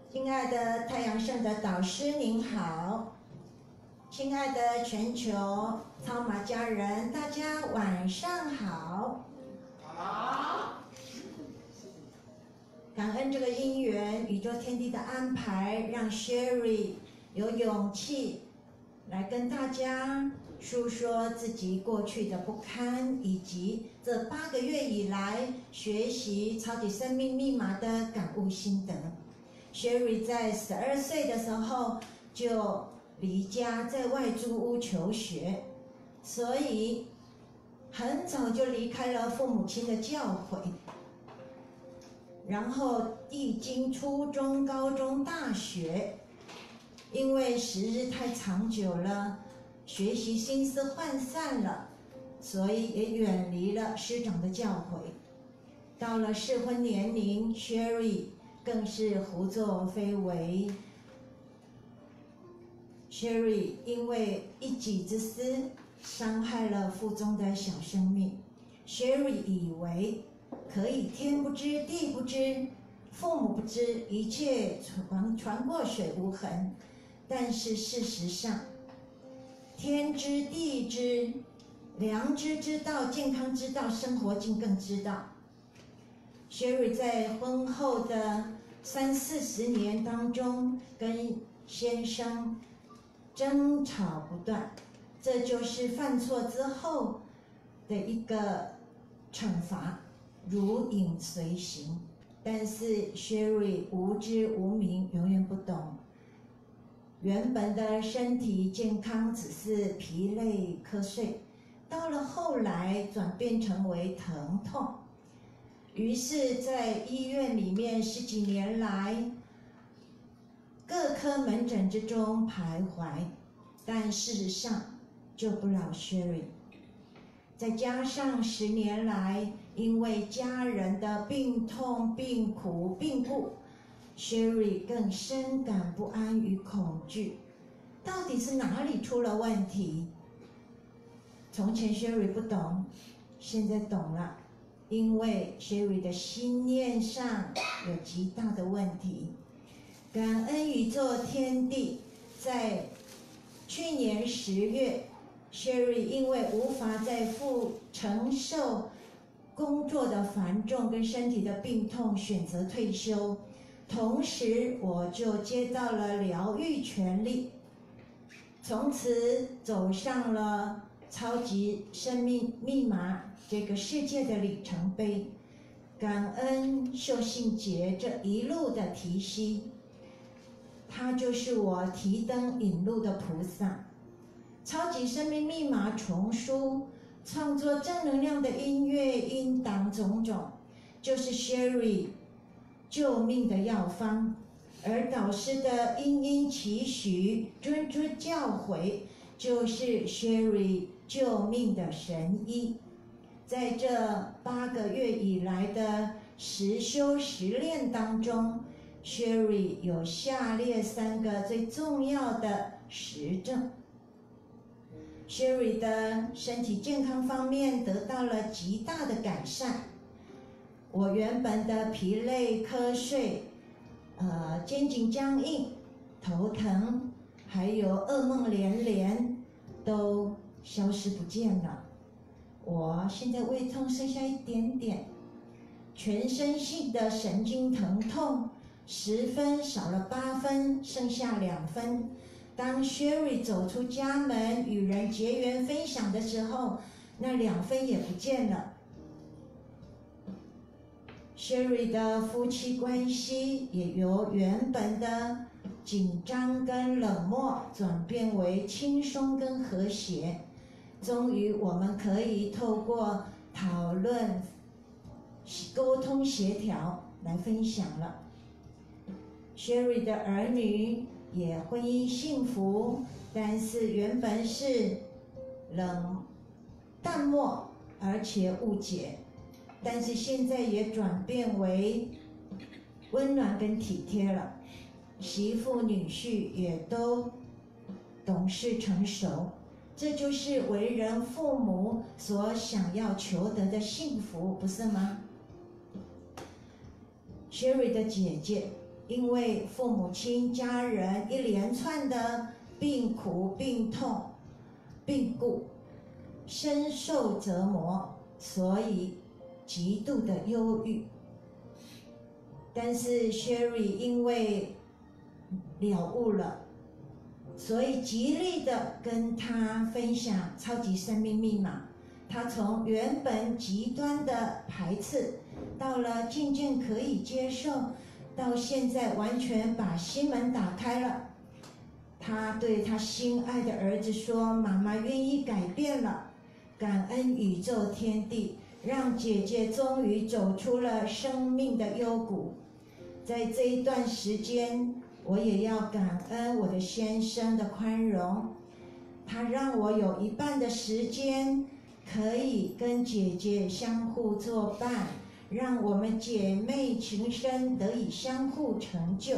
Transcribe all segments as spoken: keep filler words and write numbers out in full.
亲爱的太阳盛的导师您好，亲爱的全球超马家人，大家晚上好。好。感恩这个因缘，宇宙天地的安排，让 Sherry 有勇气来跟大家述说自己过去的不堪，以及这八个月以来学习超级生命密码的感悟心得。Sherry 在十二岁的时候就离家在外租屋求学，所以很早就离开了父母亲的教诲，然后历经初中、高中、大学，因为时日太长久了，学习心思涣散了，所以也远离了师长的教诲。到了适婚年龄 ，Sherry 更是胡作非为。Sherry 因为一己之私，伤害了腹中的小生命。Sherry 以为可以天不知地不知，父母不知，一切船船过水无痕。但是事实上，天知地知，良知知道，健康知道，生活境更知道。Sherry 在婚后的三四十年当中，跟先生争吵不断，这就是犯错之后的一个惩罚，如影随形。但是 Sherry 无知无明，永远不懂，原本的身体健康只是疲累瞌睡，到了后来转变成为疼痛。于是在医院里面十几年来，各科门诊之中徘徊，但事实上救不了 Sherry。再加上十年来因为家人的病痛、病苦、病故， Sherry 更深感不安与恐惧。到底是哪里出了问题？从前 Sherry 不懂，现在懂了。因为 Sherry 的心念上有极大的问题。感恩宇宙天地，在去年十月 ，Sherry 因为无法再负承受工作的繁重跟身体的病痛，选择退休。同时，我就接到了疗愈权利，从此走上了超级生命密码这个世界的里程碑。感恩秀信节这一路的提携，他就是我提灯引路的菩萨。超级生命密码丛书创作正能量的音乐音档种种，就是 Sherry 救命的药方，而导师的殷殷期许、谆谆教诲，就是 Sherry 救命的神医。在这八个月以来的实修实练当中， Sherry 有下列三个最重要的实证。Sherry 的身体健康方面得到了极大的改善。我原本的疲累、瞌睡、呃肩颈僵硬、头疼，还有噩梦连连，都消失不见了。我现在胃痛剩下一点点，全身性的神经疼痛十分少了八分，剩下两分。当 Sherry 走出家门与人结缘分享的时候，那两分也不见了。Sherry 的夫妻关系也由原本的紧张跟冷漠转变为轻松跟和谐。终于我们可以透过讨论、沟通协调来分享了。Sherry 的儿女也婚姻幸福，但是原本是冷淡漠而且误解，但是现在也转变为温暖跟体贴了。媳妇女婿也都懂事成熟，这就是为人父母所想要求得的幸福，不是吗？ Sherry 的姐姐因为父母亲、家人一连串的病苦、病痛、病故，深受折磨，所以极度的忧郁。但是 Sherry 因为了悟了，所以极力的跟他分享超级生命密码。他从原本极端的排斥，到了渐渐可以接受，到现在完全把心门打开了。他对他心爱的儿子说：“妈妈愿意改变了，感恩宇宙天地，让姐姐终于走出了生命的幽谷。在这一段时间，我也要感恩我的先生的宽容，他让我有一半的时间可以跟姐姐相互作伴，让我们姐妹情深得以相互成就。”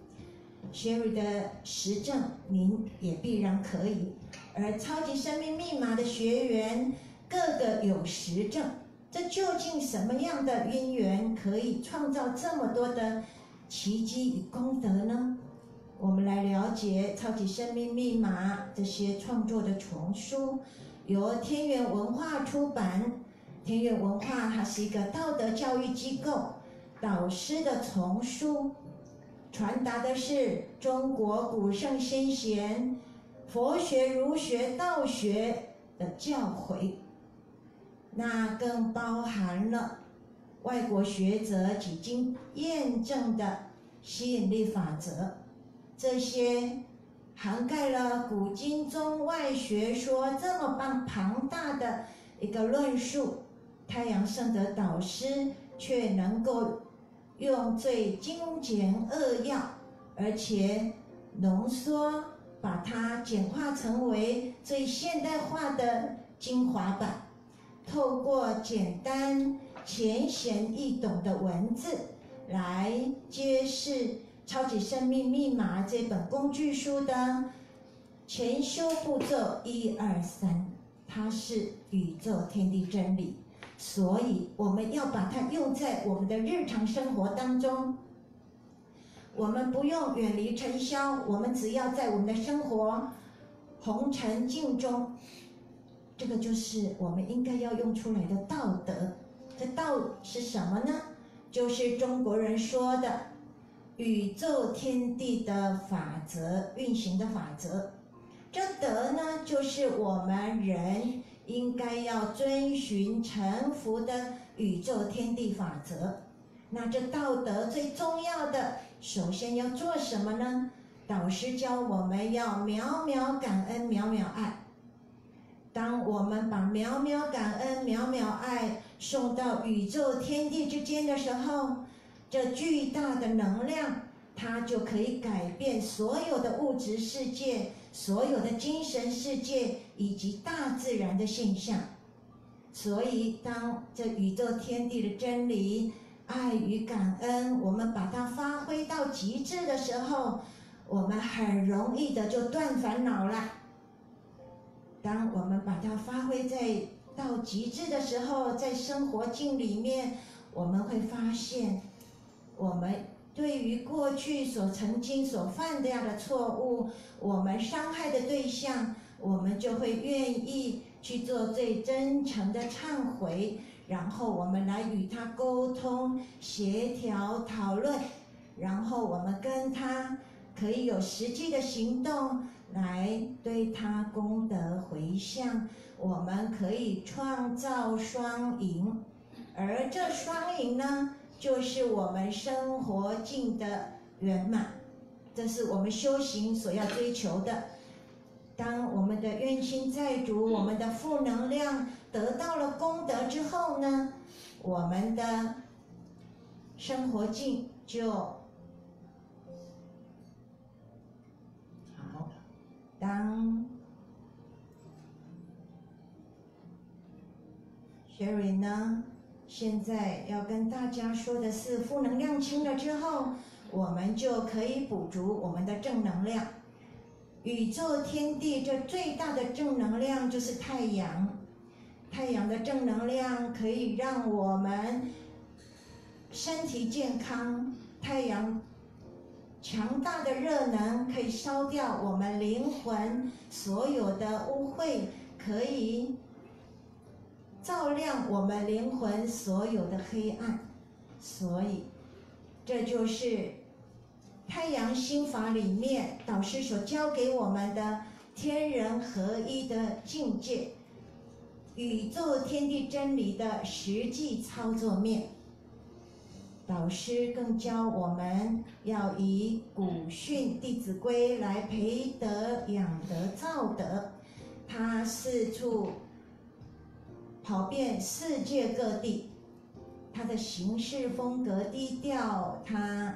Sherry 的实证，您也必然可以。而超级生命密码的学员，个个有实证。这究竟什么样的因缘可以创造这么多的奇迹与功德呢？我们来了解超级生命密码这些创作的丛书，由天元文化出版。天元文化它是一个道德教育机构，导师的丛书传达的是中国古圣先贤佛学、儒学、道学的教诲，那更包含了外国学者已经验证的吸引力法则，这些涵盖了古今中外学说这么庞庞大的一个论述，太阳圣德导师却能够用最精简扼要，而且浓缩，把它简化成为最现代化的精华版。透过简单、浅显易懂的文字，来揭示《超级生命密码》这本工具书的前修步骤一二三，它是宇宙天地真理。所以我们要把它用在我们的日常生活当中。我们不用远离尘嚣，我们只要在我们的生活红尘境中，这个就是我们应该要用出来的道德。这道是什么呢？就是中国人说的宇宙天地的法则，运行的法则。这德呢，就是我们人应该要遵循臣服的宇宙天地法则。那这道德最重要的，首先要做什么呢？导师教我们要渺渺感恩，渺渺爱。当我们把渺渺感恩、渺渺爱送到宇宙天地之间的时候，这巨大的能量，它就可以改变所有的物质世界、所有的精神世界以及大自然的现象。所以，当这宇宙天地的真理、爱与感恩，我们把它发挥到极致的时候，我们很容易的就断烦恼了。当我们把它发挥在到极致的时候，在生活境里面，我们会发现，我们对于过去所曾经所犯的样的错误，我们伤害的对象，我们就会愿意去做最真诚的忏悔，然后我们来与他沟通、协调、讨论，然后我们跟他可以有实际的行动来对他功德回向，我们可以创造双赢，而这双赢呢，就是我们生活境的圆满，这是我们修行所要追求的。当我们的冤亲债主、我们的负能量得到了功德之后呢，我们的生活境就好。当 Sherry 呢，现在要跟大家说的是，负能量清了之后，我们就可以补足我们的正能量。宇宙天地这最大的正能量就是太阳，太阳的正能量可以让我们身体健康，太阳强大的热能可以烧掉我们灵魂所有的污秽，可以照亮我们灵魂所有的黑暗。所以，这就是太阳心法里面导师所教给我们的天人合一的境界，宇宙天地真理的实际操作面。导师更教我们要以古训《弟子规》来培德、养德、造德。他四处跑遍世界各地，他的行事风格低调，他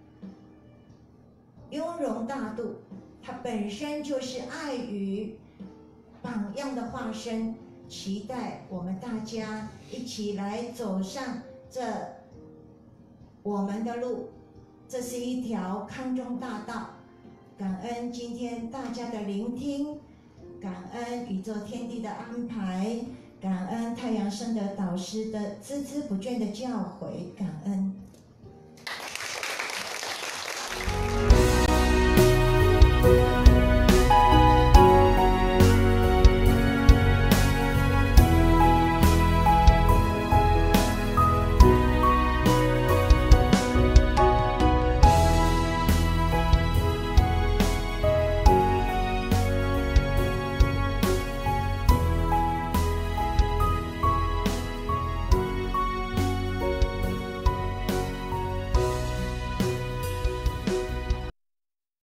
雍容大度，他本身就是爱与榜样的化身。期待我们大家一起来走上这我们的路，这是一条康庄大道。感恩今天大家的聆听，感恩宇宙天地的安排，感恩太阳升的导师的孜孜不倦的教诲，感恩。